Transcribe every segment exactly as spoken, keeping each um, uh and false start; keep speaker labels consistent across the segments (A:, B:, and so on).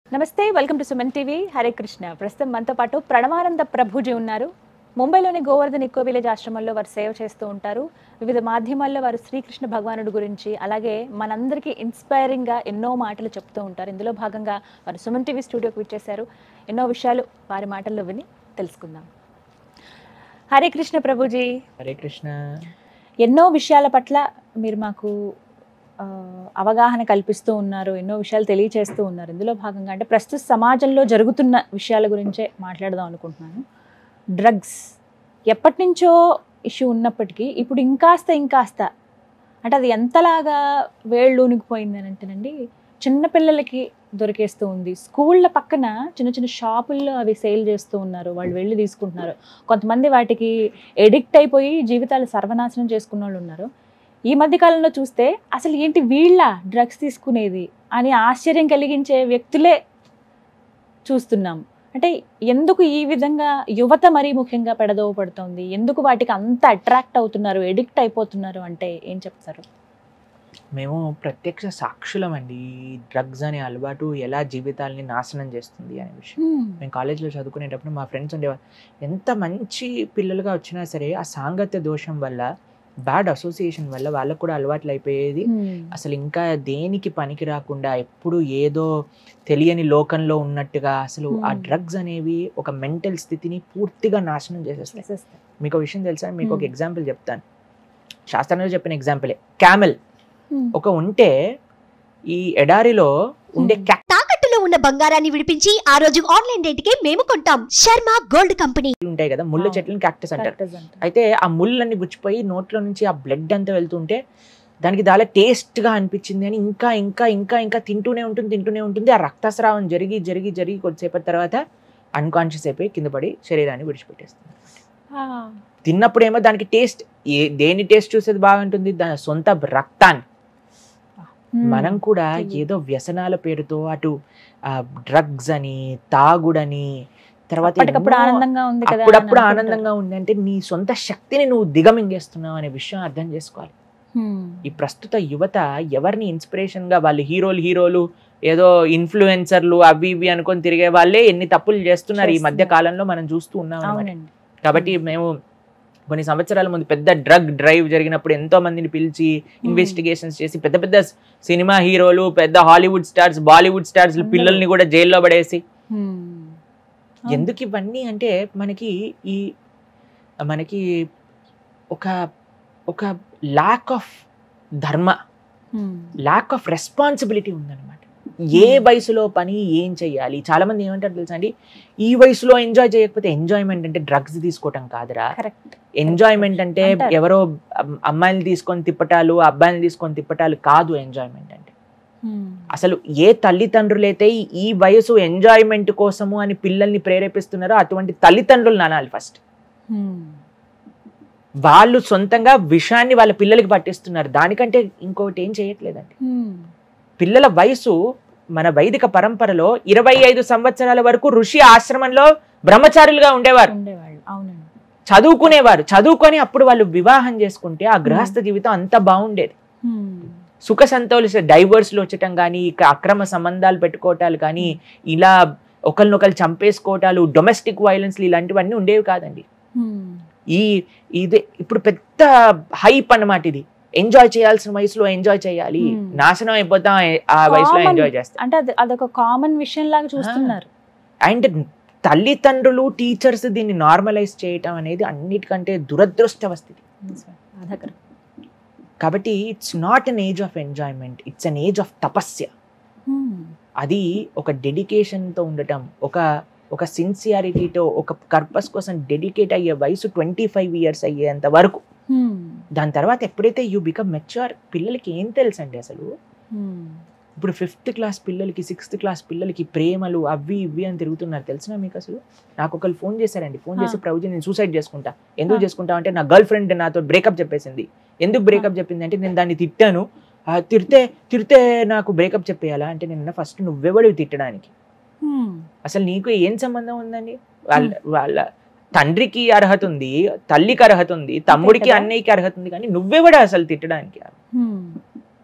A: నమస్తే, welcome to Suman TV. Hare Krishna. ప్రస్తుతం మనతో పాటు ప్రణవానంద ప్రభుజీ ఉన్నారు. ముంబైలోని గోవర్ధన్ ఇకో విలేజ్ ఆశ్రమంలో వారు సేవ చేస్తూ ఉంటారు. వివిధ మాధ్యమాల్లో వారు శ్రీకృష్ణ భగవానుడి గురించి, అలాగే మనందరికీ ఇన్స్పైరింగ్గా ఎన్నో మాటలు చెప్తూ ఉంటారు. ఇందులో భాగంగా వారు సుమన్ టీవీ స్టూడియోకి విచ్చేశారు. ఎన్నో విషయాలు వారి మాటల్లో విని తెలుసుకుందాం. హరే కృష్ణ ప్రభుజీ.
B: హరే కృష్ణ.
A: ఎన్నో విషయాల పట్ల మీరు మాకు అవగాహన కల్పిస్తూ ఉన్నారు, ఎన్నో విషయాలు తెలియచేస్తూ ఉన్నారు. ఇందులో భాగంగా అంటే ప్రస్తుత సమాజంలో జరుగుతున్న విషయాల గురించే మాట్లాడదాం అనుకుంటున్నాను. డ్రగ్స్ ఎప్పటి నుంచో ఇష్యూ ఉన్నప్పటికీ ఇప్పుడు ఇంకాస్త ఇంకాస్త అంటే అది ఎంతలాగా వేళ్ళు ఊనికిపోయింది అని అంటేనండి, చిన్నపిల్లలకి దొరికేస్తూ ఉంది. స్కూళ్ళ పక్కన చిన్న చిన్న షాపుల్లో అవి సేల్ చేస్తూ ఉన్నారు, వాళ్ళు వెళ్ళి తీసుకుంటున్నారు. కొంతమంది వాటికి ఎడిక్ట్ అయిపోయి జీవితాలు సర్వనాశనం చేసుకున్న వాళ్ళు ఉన్నారు. ఈ మధ్యకాలంలో చూస్తే అసలు ఏంటి వీళ్ళ డ్రగ్స్ తీసుకునేది అని ఆశ్చర్యం కలిగించే వ్యక్తులే చూస్తున్నాం. అంటే ఎందుకు ఈ విధంగా యువత మరీ ముఖ్యంగా పెడదోవ పడుతుంది, ఎందుకు వాటికి అంత అట్రాక్ట్ అవుతున్నారు, ఎడిక్ట్ అయిపోతున్నారు అంటే ఏం చెప్తారు?
B: మేము ప్రత్యక్ష సాక్షులం అండి. డ్రగ్స్ అనే అలవాటు ఎలా జీవితాలని నాశనం చేస్తుంది అనే విషయం. మేము కాలేజ్లో చదువుకునేటప్పుడు మా ఫ్రెండ్స్ ఉండేవారు. ఎంత మంచి పిల్లలుగా వచ్చినా సరే ఆ సాంగత్య దోషం వల్ల, బ్యాడ్ అసోసియేషన్ వల్ల వాళ్ళకు కూడా అలవాట్లు అయిపోయేది. అసలు ఇంకా దేనికి పనికి రాకుండా ఎప్పుడు ఏదో తెలియని లోకంలో ఉన్నట్టుగా అసలు ఆ డ్రగ్స్ అనేవి ఒక మెంటల్ స్థితిని పూర్తిగా నాశనం చేసేస్తాయి. మీకు ఒక విషయం తెలుసా? మీకు ఒక ఎగ్జాంపుల్ చెప్తాను. శాస్త్రంలో చెప్పిన ఎగ్జాంపులే. క్యామెల్ ఒక ఉంటే ఈ ఎడారిలో ఉండే
C: తాకట్టులో ఉన్న బంగారాన్ని విడిపించి ఆ రోజు ఆన్లైన్ రేటుకే మేము కొంటాం. Sharma gold company.
B: ఉంటాయి కదా ముళ్ళ చెట్లను క్యాక్టస్ అంటారు. అయితే ఆ ముళ్ళన్నీ గుచ్చిపోయి నోట్లో నుంచి ఆ బ్లడ్ అంతా వెళ్తుంటే దానికి చాలా టేస్ట్ గా అనిపించింది అని ఇంకా ఇంకా ఇంకా ఇంకా తింటూనే ఉంటుంది తింటూనే ఉంటుంది ఆ రక్తస్రావం జరిగి జరిగి జరిగి కొద్దిసేపటి తర్వాత అన్కాన్షియస్ అయిపోయి కింద పడి శరీరాన్ని విడిచిపెట్టేస్తుంది. తిన్నప్పుడేమో దానికి టేస్ట్ ఏ దేని టేస్ట్ చూసేది బాగుంటుంది? దాని సొంత రక్తాన్ని. మనం కూడా ఏదో వ్యసనాల పేరుతో అటు డ్రగ్స్ అని, తాగుడని, తర్వాత అప్పుడప్పుడు ఆనందంగా ఉంది అంటే నీ సొంత శక్తిని నువ్వు దిగమింగేస్తున్నావు అనే విషయం అర్థం చేసుకోవాలి. ఈ ప్రస్తుత యువత ఎవరిని ఇన్స్పిరేషన్ గా, వాళ్ళు హీరోలు హీరోలు ఏదో ఇన్ఫ్లుయెన్సర్లు అవి ఇవి అనుకొని తిరిగే వాళ్ళే ఎన్ని తప్పులు చేస్తున్నారు ఈ మధ్య కాలంలో మనం చూస్తూ ఉన్నాం అన్నమాట. కాబట్టి మేము కొన్ని సంవత్సరాల ముందు పెద్ద డ్రగ్ డ్రైవ్ జరిగినప్పుడు ఎంతో మందిని పిలిచి ఇన్వెస్టిగేషన్స్ చేసి పెద్ద పెద్ద సినిమా హీరోలు, పెద్ద హాలీవుడ్ స్టార్స్, బాలీవుడ్ స్టార్స్ పిల్లల్ని కూడా జైల్లో పడేసి, ఎందుకు ఇవన్నీ అంటే మనకి ఈ మనకి ఒక ఒక ల్యాక్ ఆఫ్ ధర్మ, ల్యాక్ ఆఫ్ రెస్పాన్సిబిలిటీ ఉందన్నమాట. ఏ వయసులో పని ఏం చెయ్యాలి? చాలా మంది ఏమంటారు తెలుసా అండి, ఈ వయసులో ఎంజాయ్ చేయకపోతే ఎంజాయ్మెంట్ అంటే డ్రగ్స్ తీసుకోవటం కాదురా. ఎంజాయ్మెంట్ అంటే ఎవరో అమ్మాయిని తీసుకొని తిప్పటాలు, అబ్బాయిని తీసుకొని తిప్పటాలు కాదు ఎంజాయ్మెంట్ అంటే. అసలు ఏ తల్లిదండ్రులైతే ఈ వయసు ఎంజాయ్మెంట్ కోసము అని పిల్లల్ని ప్రేరేపిస్తున్నారో అటువంటి తల్లిదండ్రులు నానాలి ఫస్ట్. వాళ్ళు సొంతంగా విషాన్ని వాళ్ళ పిల్లలకి పట్టిస్తున్నారు. దానికంటే ఇంకొకటి ఏం చేయట్లేదండి. పిల్లల వయసు మన వైదిక పరంపరలో ఇరవై ఐదు సంవత్సరాల వరకు ఋషి ఆశ్రమంలో బ్రహ్మచారులుగా ఉండేవారు, చదువుకునేవారు. చదువుకొని అప్పుడు వాళ్ళు వివాహం చేసుకుంటే ఆ గృహస్థ జీవితం అంత బాగుండేది. సుఖ సంతోష డైవర్స్లు వచ్చటం కానీ, ఇక అక్రమ సంబంధాలు పెట్టుకోవటాలు కానీ, ఇలా ఒకరినొకరు చంపేసుకోవటాలు, డొమెస్టిక్ వైలెన్స్ ఇలాంటివన్నీ ఉండేవి కాదండి. ఈ ఇది ఇప్పుడు పెద్ద హైప్ అన్నమాట. ఇది ఎంజాయ్ చేయాల్సిన వయసులో ఎంజాయ్ చేయాలి, నాశనం అయిపోతాం ఆ వయసులో ఎంజాయ్ చేస్తాం అంటే
A: అదొక కామన్ విషయం లాగా చూస్తున్నారు.
B: అండ్ తల్లిదండ్రులు, టీచర్స్ దీన్ని నార్మలైజ్ చేయటం అనేది అన్నిటికంటే దురదృష్టవస్థితి. కాబట్టి it's not an age of enjoyment, it's an age of tapasya. అది ఒక డెడికేషన్తో ఉండటం, ఒక ఒక సిన్సియారిటీతో, ఒక పర్పస్ కోసం డెడికేట్ అయ్యే వయసు ట్వంటీ ఫైవ్ ఇయర్స్ అయ్యేంత వరకు. దాని తర్వాత ఎప్పుడైతే యూ బికమ్ మెచ్యూర్, పిల్లలకి ఏం తెలుసు అండి అసలు. ఇప్పుడు ఫిఫ్త్ క్లాస్ పిల్లలకి, సిక్స్త్ క్లాస్ పిల్లలకి ప్రేమలు అవి ఇవి అని తిరుగుతున్నారు తెలుసునా మీకు? అసలు నాకు ఒకళ్ళు ఫోన్ చేశారండి. ఫోన్ చేసి ప్రభుజీ నేను సూసైడ్ చేసుకుంటా. ఎందుకు చేసుకుంటా అంటే నా గర్ల్ ఫ్రెండ్ నాతో బ్రేకప్ చెప్పేసింది. ఎందుకు బ్రేకప్ చెప్పింది అంటే నేను దాన్ని తిట్టాను, తిడితే తిడితే నాకు బ్రేకప్ చెప్పేయాలా అంటే నేను ఫస్ట్ నువ్వెవడివి తిట్టడానికి, అసలు నీకు ఏం సంబంధం ఉందండి? వాళ్ళ వాళ్ళ తండ్రికి అర్హత ఉంది, తల్లికి అర్హత ఉంది, తమ్ముడికి అన్నయ్యకి అర్హత ఉంది, కానీ నువ్వెవడా అసలు తిట్టడానికి?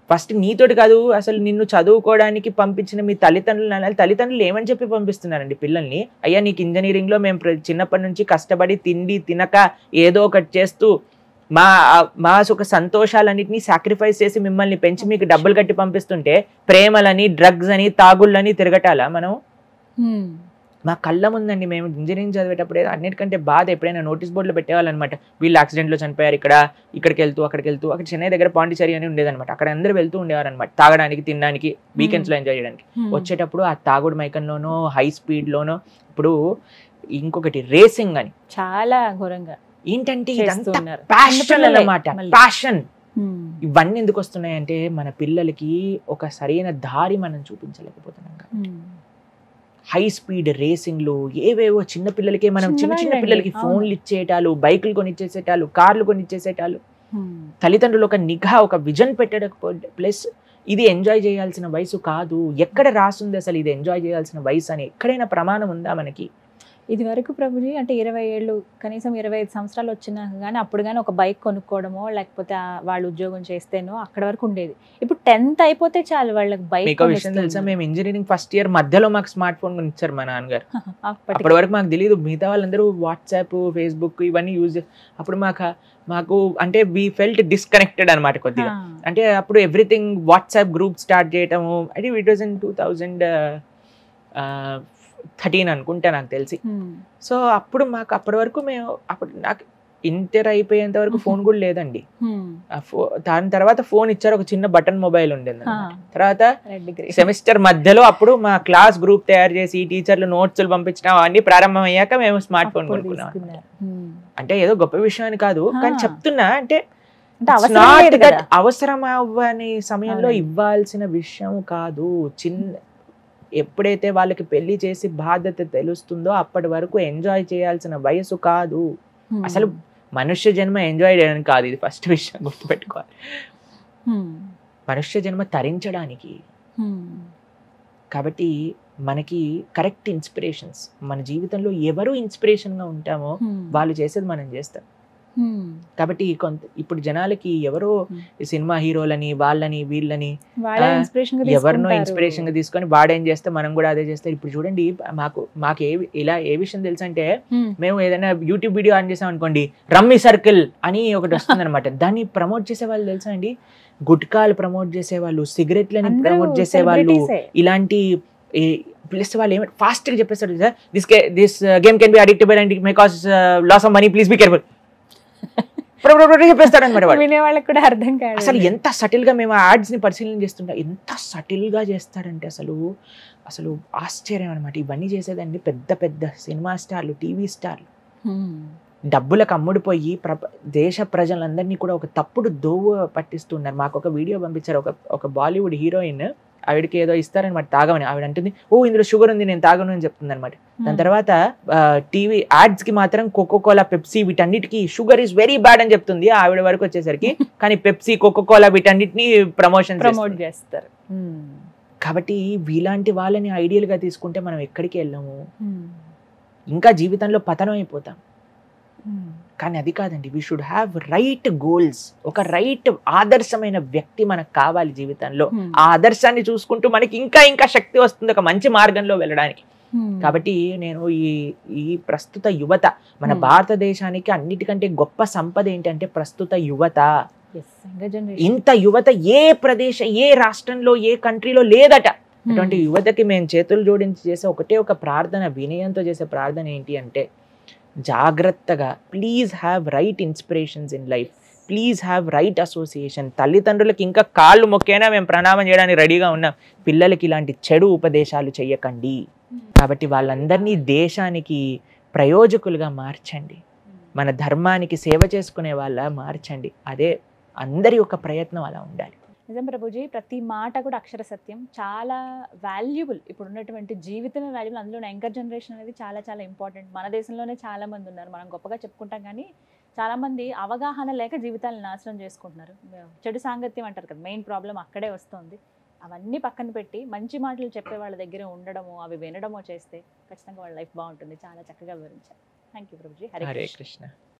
B: ఫస్ట్ నీతోటి కాదు, అసలు నిన్ను చదువుకోవడానికి పంపించిన మీ తల్లిదండ్రులు అనాలి. తల్లిదండ్రులు ఏమని చెప్పి పంపిస్తున్నారండి పిల్లల్ని? అయ్యా నీకు ఇంజనీరింగ్లో మేము చిన్నప్పటి నుంచి కష్టపడి తిండి తినక ఏదో ఒకటి చేస్తూ మా మా సుఖ సంతోషాలన్నింటినీ సాక్రిఫైస్ చేసి మిమ్మల్ని పెంచి మీకు డబ్బులు కట్టి పంపిస్తుంటే ప్రేమలని డ్రగ్స్ అని తాగుళ్ళని తిరగటాలా మనం? మా కళ్ళ ముందండి మేము ఇంజనీరింగ్ చదివేటప్పుడే అన్నిటికంటే బాధ ఎప్పుడైనా నోటీస్ బోర్డులో పెట్టేవాళ్ళు అనమాట. వీళ్ళు యాక్సిడెంట్లో చనిపోయారు, ఇక్కడ ఇక్కడికి వెళ్తూ అక్కడికి వెళ్తూ. అక్కడ చెన్నై దగ్గర పాండిచేరి అని ఉండేదన్నమాట. అక్కడ అందరూ వెళ్తూ ఉండేవారు అనమాట, తాగడానికి తినడానికి, వీకెండ్స్లో ఎంజాయ్ చేయడానికి. వచ్చేటప్పుడు ఆ తాగుడు మైకంలోనో హై స్పీడ్లోనో. ఇప్పుడు ఇంకొకటి రేసింగ్ అని
A: చాలా ఘోరంగా
B: ఏంటంటే ఇదంతా ప్యాషన్ అన్నమాట, ప్యాషన్. ఇవన్నీ ఎందుకు వస్తున్నాయంటే మన పిల్లలకి ఒక సరైన దారి మనం చూపించలేకపోతున్నాం. హై స్పీడ్ రేసింగ్లు ఏవేవో చిన్న పిల్లలకే మనం చిన్న చిన్న పిల్లలకి ఫోన్లు ఇచ్చేటాలు, బైకులు కొనిచ్చేసేటాలు, కార్లు కొనిచ్చేసేటాలు. తల్లిదండ్రులు ఒక నిఘా, ఒక విజన్ పెట్టకపోతే, ప్లస్ ఇది ఎంజాయ్ చేయాల్సిన వయసు కాదు. ఎక్కడ రాసుంది అసలు ఇది ఎంజాయ్ చేయాల్సిన వయసు అని? ఎక్కడైనా ప్రమాణం ఉందా మనకి?
A: ఇది వరకు ప్రభుజీ అంటే ఇరవై ఏళ్ళు కనీసం ఇరవై ఐదు సంవత్సరాలు వచ్చినాక కానీ అప్పుడు కానీ ఒక బైక్ కొనుక్కోవడమో లేకపోతే వాళ్ళు ఉద్యోగం చేస్తేనో అక్కడ వరకు ఉండేది. ఇప్పుడు టెన్త్ అయిపోతే చాలు వాళ్ళకి బైక్.
B: మీకు విషయం తెలుసా, మేము ఇంజనీరింగ్ ఫస్ట్ ఇయర్ మధ్యలో మాకు స్మార్ట్ ఫోన్ కొనిచ్చారు మా నాన్నగారు. అప్పటి వరకు మాకు తెలియదు. మిగతా వాళ్ళందరూ వాట్సాప్, ఫేస్బుక్ ఇవన్నీ యూజ్. అప్పుడు మాకు మాకు అంటే వీ ఫెల్ట్ డిస్కనెక్టెడ్ అనమాట కొద్దిగా. అంటే అప్పుడు ఎవ్రీథింగ్ వాట్సాప్ గ్రూప్ స్టార్ట్ చేయటము. అంటే it was in two thousand thirteen అనుకుంటా నాకు తెలిసి. సో అప్పుడు మాకు అప్పటి వరకు మేము అప్పుడు నాకు ఇంటర్ అయిపోయేంత వరకు ఫోన్ కూడా లేదండి. దాని తర్వాత ఫోన్ ఇచ్చారు, ఒక చిన్న బటన్ మొబైల్ ఉండేది. తర్వాత సెమిస్టర్ మధ్యలో అప్పుడు మా క్లాస్ గ్రూప్ తయారు చేసి టీచర్లు నోట్స్లు పంపించడం అవన్నీ ప్రారంభం అయ్యాక మేము స్మార్ట్ ఫోన్ కొనుక్కున్నాం. అంటే ఏదో గొప్ప విషయం అని కాదు, కానీ చెప్తున్నా అంటే అవసరం అవ్వని సమయంలో ఇవ్వాల్సిన విషయం కాదు. చిన్న ఎప్పుడైతే వాళ్ళకి పెళ్లి చేసి బాధ్యత తెలుస్తుందో అప్పటి వరకు ఎంజాయ్ చేయాల్సిన వయసు కాదు. అసలు మనుష్య జన్మ ఎంజాయ్ చేయడానికి కాదు, ఇది ఫస్ట్ విషయం గుర్తుపెట్టుకోవాలి. మనుష్య జన్మ తరించడానికి. కాబట్టి మనకి కరెక్ట్ ఇన్స్పిరేషన్స్, మన జీవితంలో ఎవరు ఇన్స్పిరేషన్గా ఉంటామో వాళ్ళు చేసేది మనం చేస్తాం. కాబట్టి కొంత ఇప్పుడు జనాలకి ఎవరో సినిమా హీరోలని వాళ్ళని వీళ్ళని ఎవరినో ఇన్స్పిరేషన్ గా తీసుకొని వాడేం చేస్తే మనం కూడా అదే చేస్తాం. ఇప్పుడు చూడండి, మాకు మాకు ఏ ఇలా ఏ విషయం తెలుసు అంటే, మేము ఏదైనా యూట్యూబ్ వీడియో ఆన్ చేసాం అనుకోండి, రమ్మీ సర్కిల్ అని ఒకటి వస్తుంది అనమాట. దాన్ని ప్రమోట్ చేసే వాళ్ళు తెలుసా అండి, గుట్కాలు ప్రమోట్ చేసేవాళ్ళు, సిగరెట్లని ప్రమోట్ చేసేవాళ్ళు, ఇలాంటి ప్లస్ వాళ్ళు ఏమంటే ఫాస్ట్ గా చెప్పేస్తారు, this this game can be addictable and it may cause loss of money, please be careful చెప్పేస్తాడు అనమాట. అసలు ఎంత సటిల్ గా మేము యాడ్స్ ని పరిశీలన చేస్తుంటాం, ఎంత సటిల్ గా చేస్తారంటే అసలు అసలు ఆశ్చర్యం అనమాట. ఇవన్నీ చేసేదండి పెద్ద పెద్ద సినిమా స్టార్లు, టీవీ స్టార్లు. డబ్బులకు అమ్ముడిపోయి ప్ర దేశ ప్రజలందరినీ కూడా ఒక తప్పుడు దోవ పట్టిస్తున్నారు. మాకు ఒక వీడియో పంపించారు, ఒక ఒక బాలీవుడ్ హీరోయిన్, ఆవిడకి ఏదో ఇస్తారనమాట తాగమని. ఆవిడ అంటుంది, ఓ ఇందులో షుగర్ ఉంది, నేను తాగను అని చెప్తుంది అనమాట. దాని తర్వాత టీవీ యాడ్స్ కి మాత్రం కోకోకోలా, పెప్సీ వీటన్నిటికీ షుగర్ ఈజ్ వెరీ బ్యాడ్ అని చెప్తుంది ఆవిడ వరకు వచ్చేసరికి. కానీ పెప్సీ, కోకోకోలా వీటన్నిటిని ప్రమోషన్ ప్రమోట్ చేస్తారు. కాబట్టి వీలాంటి వాళ్ళని ఐడియల్ గా తీసుకుంటే మనం ఎక్కడికి వెళ్ళాము, ఇంకా జీవితంలో పతనం అయిపోతాం. కానీ అది కాదండి, we should have right goals. ఒక రైట్ ఆదర్శమైన వ్యక్తి మనకు కావాలి జీవితంలో. ఆ ఆదర్శాన్ని చూసుకుంటూ మనకి ఇంకా ఇంకా శక్తి వస్తుంది ఒక మంచి మార్గంలో వెళ్ళడానికి. కాబట్టి నేను ఈ ఈ ప్రస్తుత యువత, మన భారతదేశానికి అన్నిటికంటే గొప్ప సంపద ఏంటంటే ప్రస్తుత యువత. ఇంత యువత ఏ ప్రదేశ ఏ రాష్ట్రంలో ఏ కంట్రీలో లేదట. అటువంటి యువతకి మేము చేతులు జోడించి చేసే ఒకటే ఒక ప్రార్థన, వినయంతో చేసే ప్రార్థన ఏంటి అంటే, జాగ్రత్తగా please have right inspirations in life, please have right association. తల్లిదండ్రులకి ఇంకా కాళ్ళు మొక్కైనా మేము ప్రణామం చేయడానికి రెడీగా ఉన్నాం. పిల్లలకి ఇలాంటి చెడు ఉపదేశాలు చెయ్యకండి. కాబట్టి వాళ్ళందరినీ దేశానికి ప్రయోజకులుగా మార్చండి, మన ధర్మానికి సేవ చేసుకునే వాళ్ళ మార్చండి. అదే అందరి యొక్క ప్రయత్నం అలా ఉండాలి.
A: నిజం ప్రభుజీ, ప్రతి మాట కూడా అక్షర సత్యం, చాలా వాల్యుబుల్. ఇప్పుడు ఉన్నటువంటి జీవితమే వాల్యుబుల్. అందులో యంగర్ జనరేషన్ అనేది చాలా చాలా ఇంపార్టెంట్. మన దేశంలోనే చాలా మంది ఉన్నారు, మనం గొప్పగా చెప్పుకుంటాం కానీ చాలామంది అవగాహన లేక జీవితాలను నాశనం చేసుకుంటున్నారు. చెడు సాంగత్యం అంటారు కదా, మెయిన్ ప్రాబ్లం అక్కడే వస్తుంది. అవన్నీ పక్కన పెట్టి మంచి మాటలు చెప్పే వాళ్ళ దగ్గర ఉండడమో అవి వినడమో చేస్తే ఖచ్చితంగా వాళ్ళ లైఫ్ బాగుంటుంది. చాలా చక్కగా వివరించారు. Thank you Prabhuji. హరే కృష్ణ.